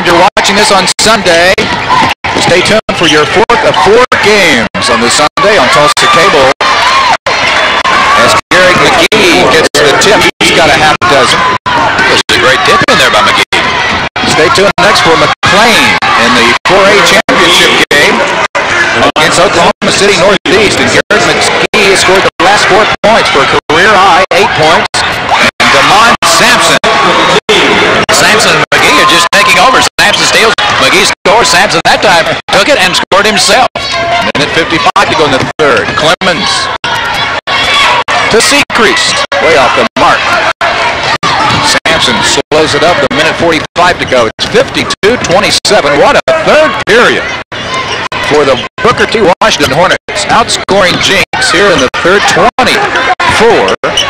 And you're watching this on Sunday. Stay tuned for your fourth of 4 games on this Sunday on Tulsa Cable. As Garrick McGee gets the tip, he's got a half dozen. There's a great tip in there by McGee. Stay tuned next for McLean in the 4A championship game against Oklahoma City Northeast. And Garrick McGee has scored the last 4 points for a career high 8 points. And Damon Sampson. Sampson and McGee are just taking over. Sampson steals, McGee scores. Sampson that time took it and scored himself. Minute 55 to go in the third. Clemens to Secreast, way off the mark. Sampson slows it up. The minute 45 to go. It's 52-27. What a third period for the Booker T. Washington Hornets. Outscoring Jinx here in the third, 24-17.